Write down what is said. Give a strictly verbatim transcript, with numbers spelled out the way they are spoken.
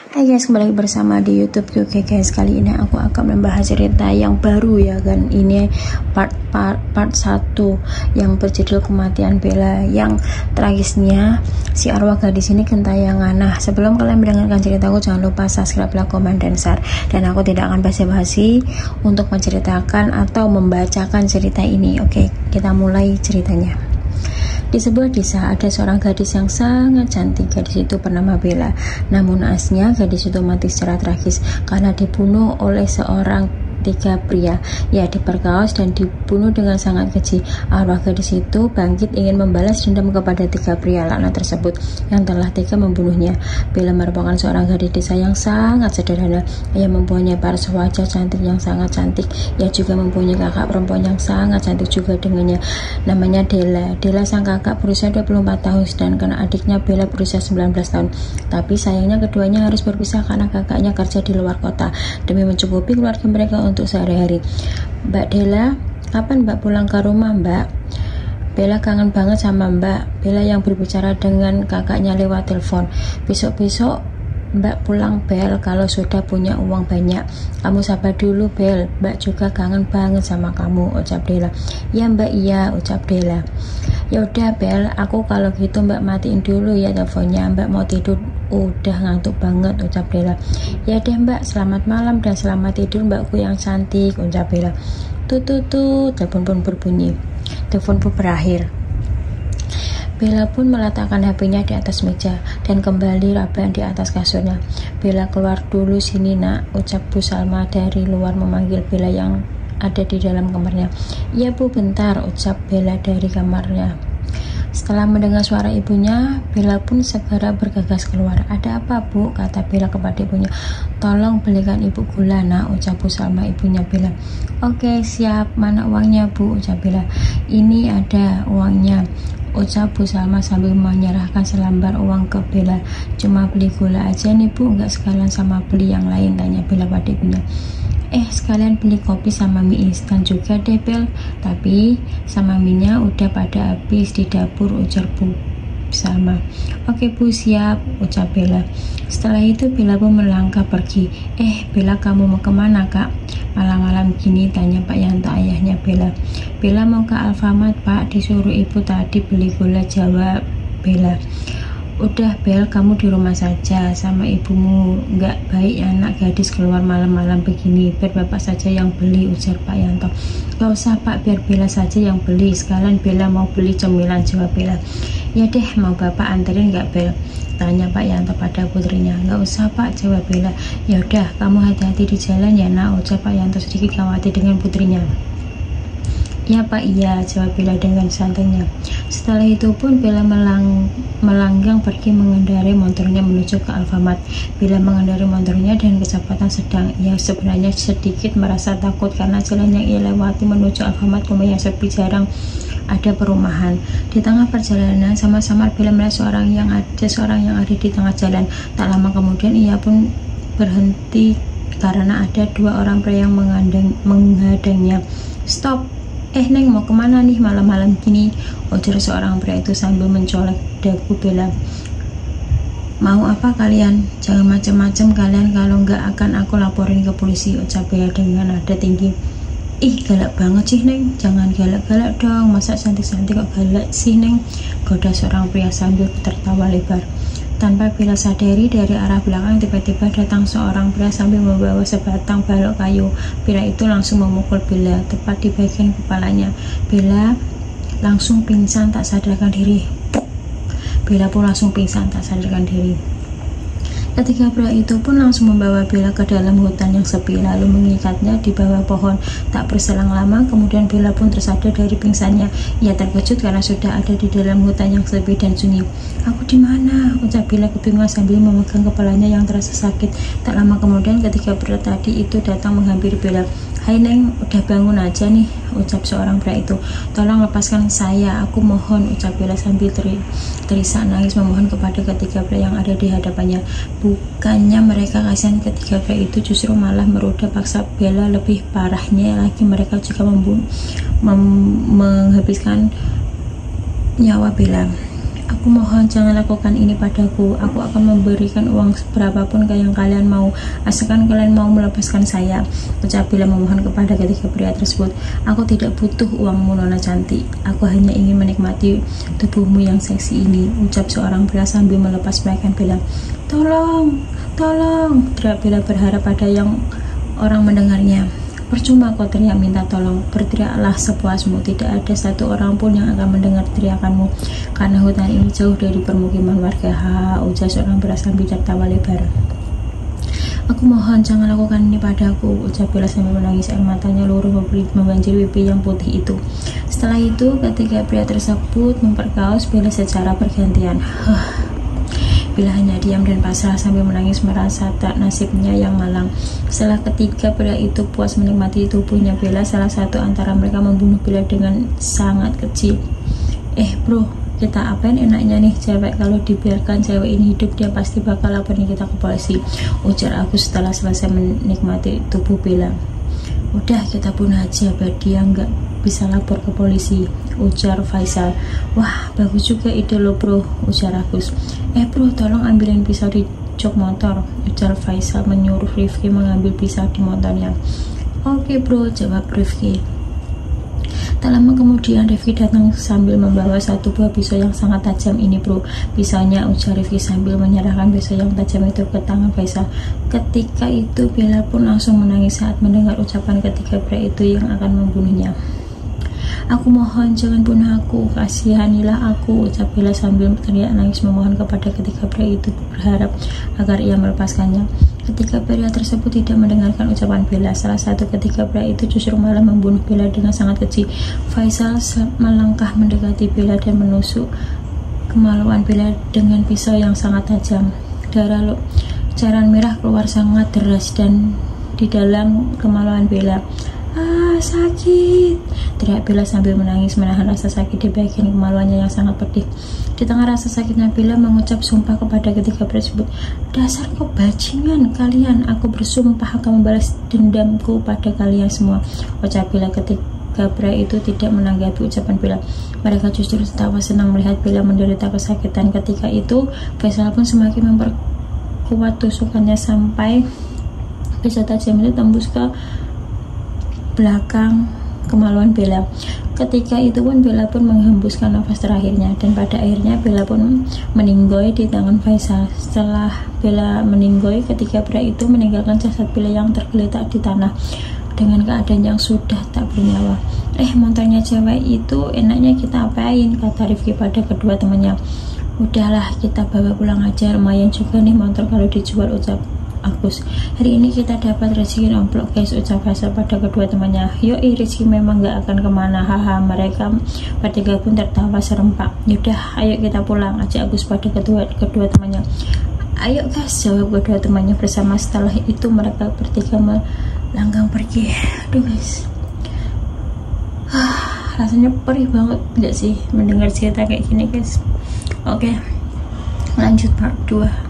Hai guys, kembali bersama di YouTube. Oke guys, kali ini aku akan membahas cerita yang baru ya kan. Ini part part part satu yang berjudul Kematian Bella. Yang tragisnya si arwah gadis ini gentayangan. Nah, sebelum kalian mendengarkan ceritaku, jangan lupa subscribe, like, komen, dan share. Dan aku tidak akan basa-basi untuk menceritakan atau membacakan cerita ini. Oke, kita mulai ceritanya. Di sebuah desa ada seorang gadis yang sangat cantik. Gadis itu bernama Bella. Namun naasnya gadis itu mati secara tragis karena dibunuh oleh seorang tiga pria. Ia diperkaos dan dibunuh dengan sangat keji. Arwah gadis itu bangkit ingin membalas dendam kepada tiga pria laknat tersebut yang telah tega membunuhnya. Bella merupakan seorang gadis desa yang sangat sederhana. Ia mempunyai paras wajah cantik yang sangat cantik. Ia juga mempunyai kakak perempuan yang sangat cantik juga dengannya. Namanya Della. Della sang kakak berusia dua puluh empat tahun sedangkan adiknya Bella berusia sembilan belas tahun. Tapi sayangnya keduanya harus berpisah karena kakaknya kerja di luar kota demi mencukupi keluarga mereka untuk sehari-hari. Mbak Della, kapan Mbak pulang ke rumah, Mbak? Bella kangen banget sama Mbak. Bella yang berbicara dengan kakaknya lewat telepon. Besok-besok Mbak pulang, Bel, kalau sudah punya uang banyak. Kamu sabar dulu, Bel. Mbak juga kangen banget sama kamu, ucap Della. Ya Mbak, iya, ucap Della. Yaudah Bel, aku kalau gitu Mbak matiin dulu ya teleponnya. Mbak mau tidur, udah ngantuk banget, ucap Bella. Ya deh Mbak, selamat malam dan selamat tidur Mbakku yang cantik, ucap Bella. Tututu, telepon pun berbunyi. Telepon pun berakhir. Bella pun meletakkan H P-nya di atas meja dan kembali rebahan di atas kasurnya. Bella keluar dulu sini nak, ucap Bu Salma dari luar memanggil Bella yang ada di dalam kamarnya. Iya Bu, bentar, ucap Bella dari kamarnya. Setelah mendengar suara ibunya, Bella pun segera bergegas keluar. Ada apa Bu? Kata Bella kepada ibunya. Tolong belikan ibu gula nak, ucap Bu Salma ibunya Bella. Oke siap, mana uangnya Bu? Ucap Bella. Ini ada uangnya, ucap Bu Salma sambil menyerahkan selembar uang ke Bella. Cuma beli gula aja nih Bu, nggak sekalian sama beli yang lain, tanya Bella pada ibunya. Eh sekalian beli kopi sama mie instan juga deh Bel, tapi sama mie-nya udah pada habis di dapur, ujar Bu Salma. Oke Bu, siap, ucap Bella. Setelah itu Bella pun melangkah pergi. Eh Bella, kamu mau kemana Kak? Malam-malam gini, tanya Pak Yanto ayahnya Bella. Bella mau ke Alfamart Pak, disuruh ibu tadi beli gula, jawab Bella. Udah Bel, kamu di rumah saja sama ibumu, nggak baik anak gadis keluar malam-malam begini, biar bapak saja yang beli, ujar Pak Yanto. Gak usah Pak, biar Bella saja yang beli, sekalian Bella mau beli cemilan, jawab Bella. Ya deh, mau bapak anterin nggak Bel? Tanya Pak Yanto pada putrinya. Nggak usah Pak, jawab Bella. Ya udah, kamu hati-hati di jalan ya nak, ujar Pak Yanto sedikit khawatir dengan putrinya. Ya Pak, iya, jawab Bella dengan santainya. Setelah itu pun Bella melang melanggang pergi mengendarai motornya menuju ke Alfamart. Bella mengendarai motornya dengan kecepatan sedang. Ia sebenarnya sedikit merasa takut karena jalan yang ia lewati menuju Alfamart lumayan sepi, jarang ada perumahan. Di tengah perjalanan sama-sama Bella melihat seorang yang ada seorang yang ada di tengah jalan. Tak lama kemudian ia pun berhenti karena ada dua orang pria yang menghadangnya. Stop! Eh Neng, mau kemana nih malam-malam gini? Ujar seorang pria itu sambil mencolek dagu Bella. Mau apa kalian? Jangan macam-macam kalian, kalau nggak akan aku laporin ke polisi, ucap Bella dengan nada tinggi. Ih galak banget sih Neng, jangan galak-galak dong, masa cantik-cantik kok galak sih Neng, goda seorang pria sambil tertawa lebar. Tanpa Bella sadari, dari arah belakang tiba-tiba datang seorang pria sambil membawa sebatang balok kayu. Pria itu langsung memukul Bella tepat di bagian kepalanya. Bella langsung pingsan tak sadarkan diri. Bella pun langsung pingsan tak sadarkan diri. Ketika pria itu pun langsung membawa Bella ke dalam hutan yang sepi, lalu mengikatnya di bawah pohon. Tak berselang lama, kemudian Bella pun tersadar dari pingsannya. Ia terkejut karena sudah ada di dalam hutan yang sepi dan sunyi. Aku di mana? Ucap Bella kebingungan sambil memegang kepalanya yang terasa sakit. Tak lama kemudian, ketika pria tadi itu datang menghampiri Bella. Hai Neng, udah bangun aja nih, ucap seorang pria itu. Tolong lepaskan saya, aku mohon, ucap Bella sambil teri terisak nangis memohon kepada ketiga pria yang ada di hadapannya. Bukannya mereka kasihan ketiga pria itu, justru malah meroda paksa Bella. Lebih parahnya lagi, mereka juga membunuh, mem menghabiskan nyawa Bella. Aku mohon jangan lakukan ini padaku. Aku akan memberikan uang berapapun yang kalian mau, asalkan kalian mau melepaskan saya, ucap Bella memohon kepada ketiga pria tersebut. Aku tidak butuh uangmu, Nona cantik. Aku hanya ingin menikmati tubuhmu yang seksi ini, ucap seorang pria sambil melepas pakaian Bella. Tolong, tolong, teriak Bella berharap ada yang orang mendengarnya. Percuma kau teriak minta tolong, berteriaklah sepuasmu, tidak ada satu orang pun yang akan mendengar teriakanmu, karena hutan ini jauh dari permukiman warga. Ha, ujar seorang pria sambil tertawa lebar. Aku mohon jangan lakukan ini padaku, ucap Bella sambil menangis, air matanya luruh membanjiri pipi yang putih itu. Setelah itu, ketiga pria tersebut memperkaos Bella secara bergantian. Huh. Bella hanya diam dan pasrah sambil menangis merasa tak nasibnya yang malang. Setelah ketiga pria itu puas menikmati tubuhnya Bella, salah satu antara mereka membunuh Bella dengan sangat kecil. Eh bro, kita apain enaknya nih cewek, kalau dibiarkan cewek ini hidup dia pasti bakal laporin kita ke polisi, ujar Agus setelah selesai menikmati tubuh Bella. Udah kita bunuh aja biar dia nggak bisa lapor ke polisi, ujar Faisal. Wah bagus juga ide lo bro, ujar Agus. Eh bro tolong ambilin pisau di jok motor, ujar Faisal menyuruh Rifki mengambil pisau di motornya. Oke bro, jawab Rifki. Tak lama kemudian Rifki datang sambil membawa satu buah pisau yang sangat tajam. Ini bro pisaunya, ujar Rifki sambil menyerahkan pisau yang tajam itu ke tangan Faisal. Ketika itu Bella pun langsung menangis saat mendengar ucapan ketiga pria itu yang akan membunuhnya. Aku mohon jangan bunuh aku, kasihanilah aku, ucap Bella sambil teriak nangis memohon kepada ketiga pria itu, berharap agar ia melepaskannya. Ketika pria tersebut tidak mendengarkan ucapan Bella, salah satu ketiga pria itu justru malah membunuh Bella dengan sangat keji. Faisal melangkah mendekati Bella dan menusuk kemaluan Bella dengan pisau yang sangat tajam. Darah lo cairan merah keluar sangat deras dan di dalam kemaluan Bella. Ah sakit, teriak Bella sambil menangis menahan rasa sakit di bagian kemaluannya yang sangat pedih. Di tengah rasa sakitnya Bella mengucap sumpah kepada ketiga pria tersebut. Dasar kau bajingan kalian, aku bersumpah akan membalas dendamku pada kalian semua, ucap Bella. Ketiga pria itu tidak menanggapi ucapan Bella, mereka justru tertawa senang melihat Bella menderita kesakitan. Ketika itu Faisal pun semakin memperkuat tusukannya sampai pisau tajam itu tembus ke belakang kemaluan Bella. Ketika itu pun Bella pun menghembuskan nafas terakhirnya dan pada akhirnya Bella pun meninggoy di tangan Faisal. Setelah Bella meninggoy, ketiga pria itu meninggalkan jasad Bella yang tergeletak di tanah dengan keadaan yang sudah tak bernyawa. Eh motornya cewek itu enaknya kita apain, kata Rifki pada kedua temannya. Udahlah kita bawa pulang aja, lumayan juga nih motor kalau dijual, ucap Agus. Hari ini kita dapat rezeki nomplok guys, ucap Faisal pada kedua temannya. Yoi rezeki memang gak akan kemana, haha. Mereka bertiga pun tertawa serempak. Yaudah ayo kita pulang, ajak Agus pada kedua kedua temannya. Ayo guys, jawab kedua temannya bersama. Setelah itu mereka bertiga melanggang pergi. Aduh guys, ah, rasanya perih banget gak sih mendengar cerita kayak gini guys. Oke lanjut part dua.